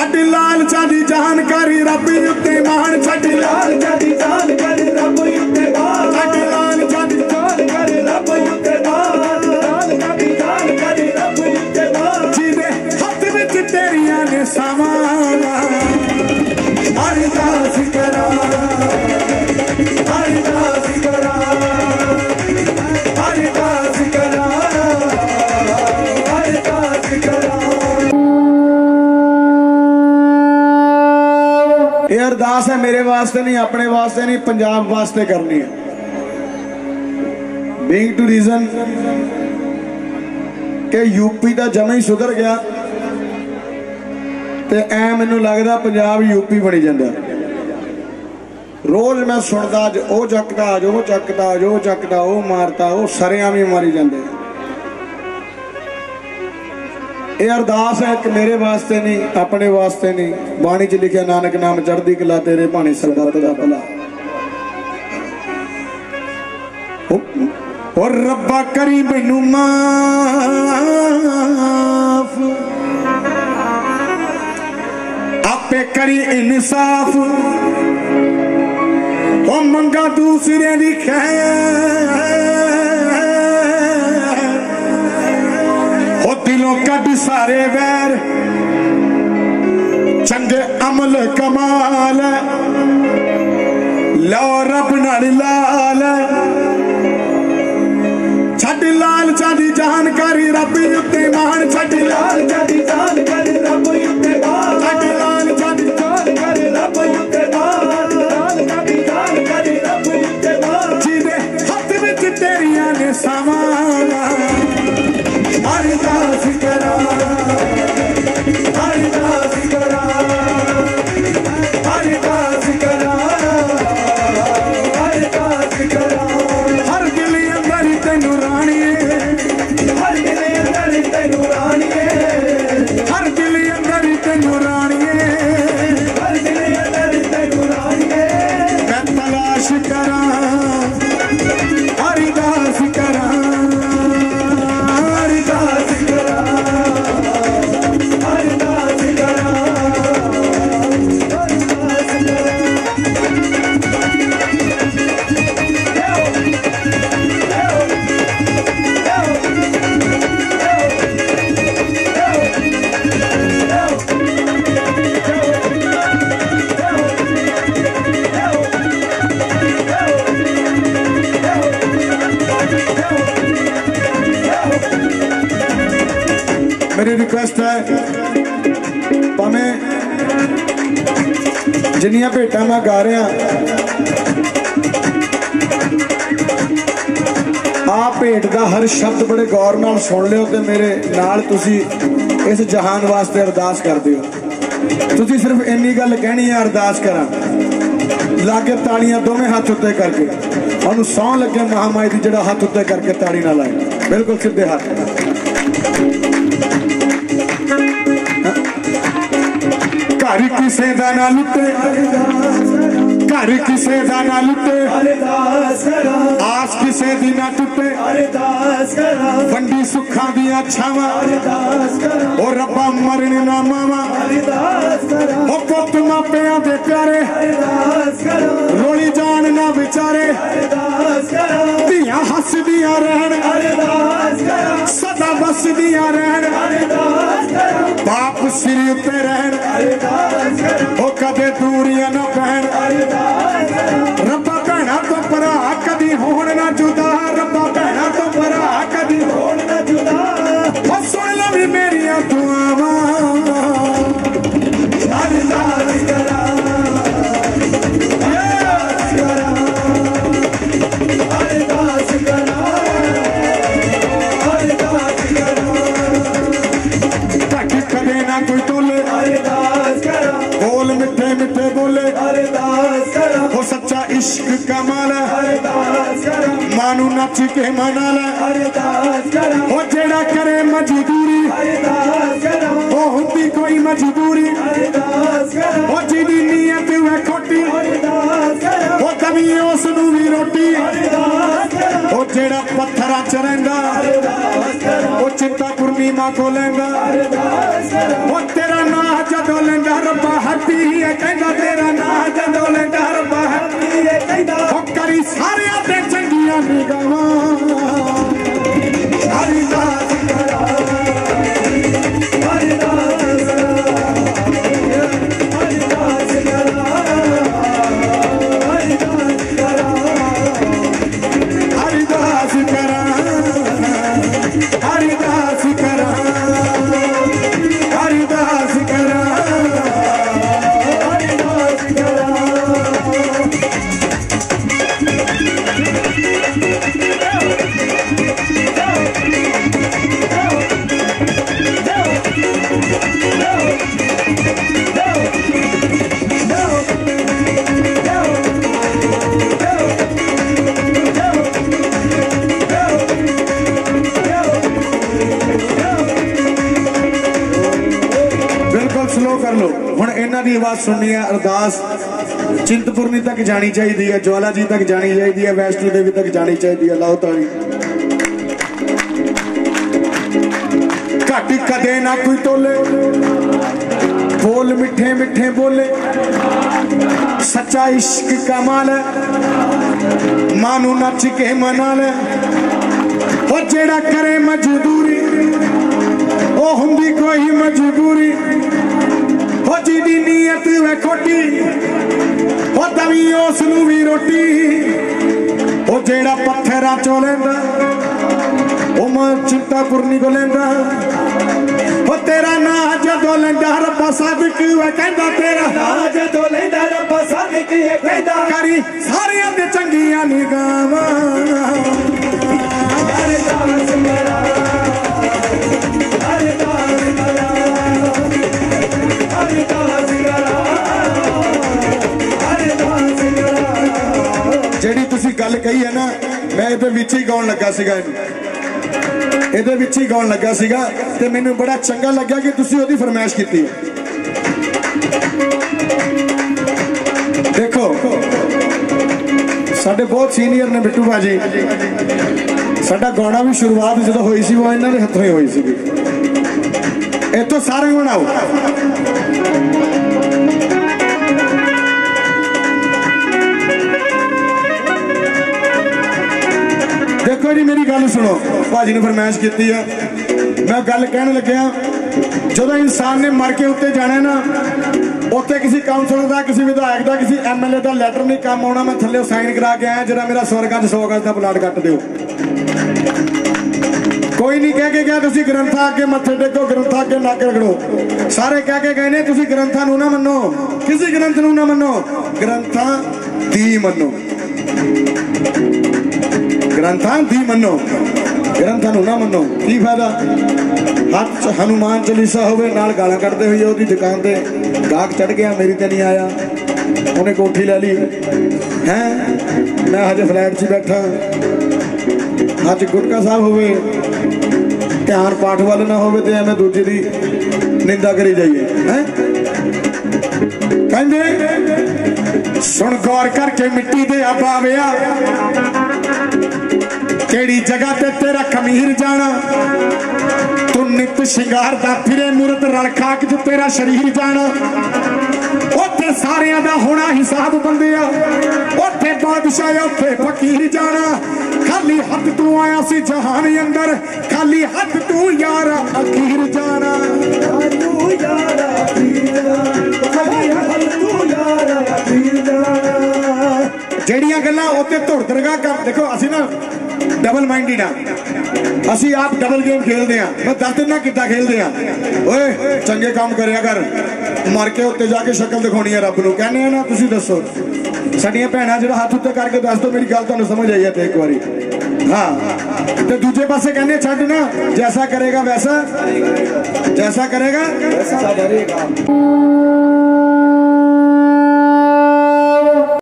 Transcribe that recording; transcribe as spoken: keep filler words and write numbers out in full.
छड्ड लाल चादी जानकारी रब उत्ते मान छड्ड लाल चादी जानकारी रब उत्ते मान छड्ड लाल चादी जानकारी रब उत्ते मान लाल चादी जानकारी रब उत्ते मान जिदे हथ विच तेरियां ने सावां अरदास करा अरदास करा अरदास करा अरदास करा। ये अरदास है मेरे वास्ते नहीं, अपने वास्ते नहीं, पंजाब वास्ते करनी है। बीइंग टू रीजन के यूपी का जमा ही सुधर गया ते ऐ मैनू लगदा पंजाब यूपी बनी जांदा। रोज मैं सुनदा अज ओ चकदा अज ओ चकदा अज ओ चकदा ओ मारता ओ सरेआं भी मारी जांदे। ये अरदास है कि मेरे वास्ते नहीं, अपने वास्ते नहीं। बाणी च लिखा नानक नाम चढ़दी कला तेरे भाणे सरबत दा भला। और रब्बा करी मैनू माफ आपे करी इंसाफ ओ मंगा दूसरे दी खैर ओ दिलों कद सारे वैर चंगे अमल कमाल लो रब नाल लाल छड्ड लाल चादी जानकारी रब उत्ते मान छड्ड लाल चादी जानकारी रब उत्ते मान छड्ड लाल चादी जानकारी रब उत्ते मान लाल चादी जानकारी रब उत्ते मान जिदे हथ विच तेरियां ने सावां अरदास करा अरदास करा अरदास करा अरदास करा। हर दिल अंदर तेनू राणीए हर दिल अंदर तेनू राणीए हर दिल अंदर तेनू राणीए हर दिल अंदर तेनू राणीए मैं तलाश करा अरदास करा अरदास करा अरदास करा अरदास करा। मेरी रिक्वेस्ट है भावें जिन्नियां भेटां मैं गा रहा आ भेट का हर शब्द बड़े गौर नाल सुन लियो ते मेरे नाल तुसी इस जहान वास्ते अरदास कर दियो। तुसी सिर्फ इन्नी गल कहनी है अरदास करा लागे तालियां दोवें हाथ उत्ते करके ओनू सौं लगे महामाई दी जेड़ा हाथ उत्ते करके ताड़ी ना लाए बिल्कुल सीधे हाथ। घर किसे दा ना लुटे घर किसे दा ना लुटे आस किसे दी ना टुटे वंडी सुखा दियां छावां ओ रब्बा मरने ना मावा ओ पुत मापियां दे प्यारे रोली जान ना विचारे धियां हसदियां रहन सदा बसदियां रहन बाप सिर उत्ते रहन ओ कदे दूरियां ना पैन रब्बा भैणा तो भरा कदी होण ना जुदा रब्बा भैणा तो भरा कदी होण ना जुदा ओ सुन लवी मेरियां दुआवां अरदास करा अरदास करा अरदास करा ताकि कदे ना कोई तोले अरदास करा बोल मिठे मिठे बोले अरदास करा हो सच्चा इश्क कमाल अरदास करा मानू नच के मनाला अरदास करा हो जेड़ा करे मजदूरी अरदास करा हो हुंदी कोई मजबूरी अरदास करा हो जिदी नीयत है खोटी अरदास करा हो कभी उस नू भी रोटी अरदास करा हो जेड़ा पत्थरां च रहिंदा अरदास करा हो चिंता पूर्णिमा को लेंदा अरदास करा हो तेरा नाम जदों लेंदा हट्टी है कहंदा तेरा ना जदों लैंदा रब्बा हट्टी है कहंदा ओ करी सारियां ते चंगियां निगाहां हरिदास करा हरिदास आवाज सुननी है। अरदास चिंतपुरनी तक जानी चाहिए, ज्वाला जी तक जानी चाहिए, वैष्णो देवी तक जानी चाहिए। लाओ ताली। घट कदे ना कोई तोले, बोल मिठे मिठे बोले, सच्चा इश्क कमाल है, मानू नच के मना ले। ओ जेड़ा करे मजदूरी ओ हुंदी कोई मजबूरी, ओ जिदी नीयत वे खोटी ओ तवी उसनू भी रोटी। ओ जेड़ा पत्थरा चो लेंदा ओ मां चिंतापुरनी को लेंदा। ओ तेरा ना जदों लेंदा रब्बा सादिक वे कहंदा, तेरा ना जदों लेंदा रब्बा सादिक वे कहंदा, करी सारियां ते चंगियां निगाहां अरदास करा अरदास करा अरदास करा अरदास करा। जेड़ी तुसी गल कही है ना, मैं इहदे विच ही गाउण लगा सीगा, इहदे विच ही गाउण लगा सीगा ते मैनू बड़ा चंगा लग्या कि तुसी ओहदी फरमाइश कीती। देखो साडे बहुत सीनियर ने बिट्टू भाजी, साडा गाना भी शुरुआत जो हुई सी वो इन्हां दे हत्थों ही हुई सी। इत्थों सारे बनाओ। देखो जी मेरी गल सुनो, भाजी ने फरमाइश की है, मैं गल कहने लग्या जो इंसान ने मर के उत्ते जाना ना, उत्ते किसी काउंसलर का, किसी विधायक का, किसी एम एल ए का लैटर नहीं काम आना। मैं थले साइन करा के आया, जरा मेरा सौ गज सौ गज का प्लाट कट दो। कोई नहीं कह के गया तुसी ग्रंथां अगे मत्थे टेको, ग्रंथां अगे नक रगड़ो। सारे कह के गए ने तुसी ग्रंथां नूं ना मन्नो, किसी ग्रंथ नूं ना मन्नो, ग्रंथां दी मन्नो, ग्रंथां दी मन्नो, ग्रंथां नूं ना मन्नो। की फायदा? हाथ हनुमान चालीसा होवे नाल गालां कढदे होइए ओहदी दुकान ते गाहक चढ़ गया, मेरी ते नहीं आया, उन्हें कोठी ले ली है, मैं हजे फ्लैट च बैठा। अज गुटका साहब होवे, ध्यान पाठ वाल ना होवे ते मैं दूजे दी निंदा करी जाइए हैं। कहंदे सुन गौर करके मिट्टी दे आबाविया, केड़ी जगह ते तेरा खमीर जाना, तू नित शिंगार दा फिरे मूरत रल खाक च तेरा शरीर जाना। उत्थे सारियां दा होना हिसाब बंदिया, उत्थे बादशाह उत्थे फकीर जाना। खाली हथ तू आया सी जहान अंदर, खाली हथ तू यार अखीर जाना। तू यार अखीर जाना, जेड़ियां गल्लां उत्ते धुर दरगाह कर। देखो असी ना डबल माइंडेड हाँ, असी आप डबल गेम खेलते हैं। मैं दस दिन ना कितना खेलते हैं। ओए चंगे काम करया कर, मर के उत्ते जाके शक्ल दिखानी है रब नूं। कहने हैं ना तुसी दसो, साडियां भैणां जरा हाथ उत्ते करके दस दो मेरी गल तुहानूं समझ आई है तो एक बारी। हाँ तो दूजे पासे कहने छड्ड ना, जैसा करेगा वैसा, जैसा करेगा वैसा करेगा।